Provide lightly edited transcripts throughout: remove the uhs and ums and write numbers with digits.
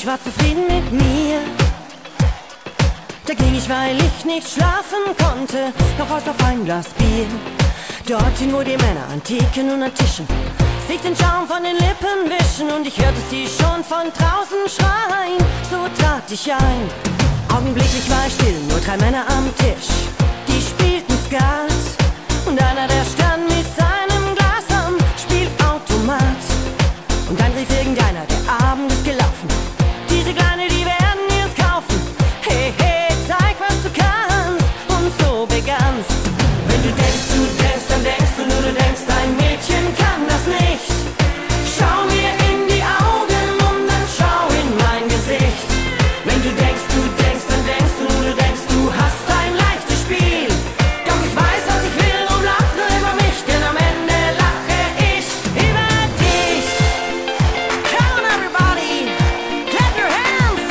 Ich war zufrieden mit mir. Da ging ich, weil ich nicht schlafen konnte, noch aus auf ein Glas Bier. Dorthin, wo die Männer an Theken und an Tischen sich den Schaum von den Lippen wischen, und ich hörte sie schon von draußen schreien. So trat ich ein. Augenblicklich war ich still, nur 3 Männer am Tisch. Die spielten Skat und einer, der stand mit seinem Glas am Spielautomat. Und dann rief irgendeiner, der Abend ist gelaufen. Diese Kleine, die werden wir uns kaufen. Hey, hey, zeig, was du kannst. Und so begann's. Wenn du denkst, dann denkst du nur, du denkst, ein Mädchen kann das nicht. Schau mir in die Augen und dann schau in mein Gesicht. Wenn du denkst, dann denkst du nur, du denkst, du hast ein leichtes Spiel. Doch ich weiß, was ich will und lach nur über mich, denn am Ende lache ich über dich. Come on everybody, clap your hands.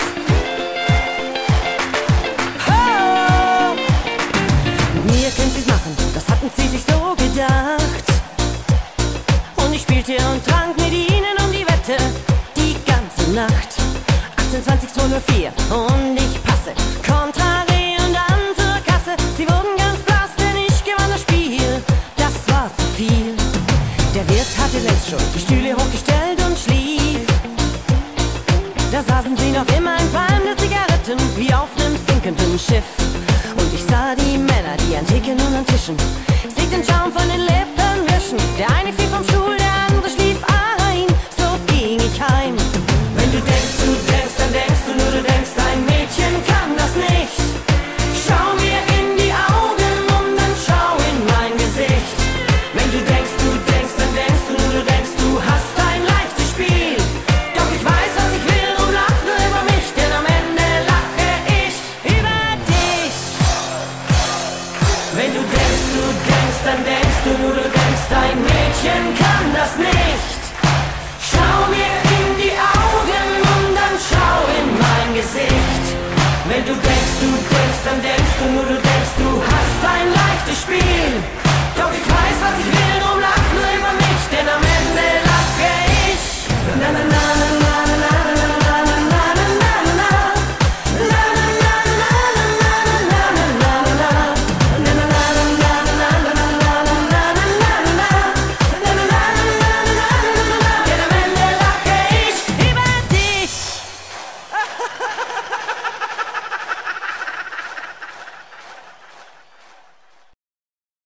Oh. Mit mir können sie's machen, das hatten sie sich so gedacht. Und ich spielte und trank mit ihnen um die Wette die ganze Nacht. 18, 20, 204 und ich passe Contrari und dann zur Kasse. Sie wurden ganz blass, denn ich gewann das Spiel. Das war zu viel. Der Wirt hatte längst schon die Stühle hochgestellt und schlief. Da saßen sie noch immer im Qualm der Zigaretten, wie auf nem sinkenden Schiff. Und ich sah die Männer, die an Theken und an Tischen sich den Schaum von den Lippen wischen. Der eine fiel vom Stuhl, der andere schlief ein. So ging ich heim. Wenn du denkst, dann denkst du nur, du denkst, ein Mädchen kann das nicht. Schau mir in die Augen und dann schau in mein Gesicht. Wenn du denkst, dann denkst du nur, du denkst, du hast ein leichtes Spiel. Doch ich weiß, was ich will und lach nur über mich, denn am Ende lache ich über dich. Wenn du denkst, dann denkst du nur, du denkst, ein Mädchen kann das nicht. Schau mir in die Augen und dann schau in mein Gesicht. Wenn du denkst, dann denkst du nur, du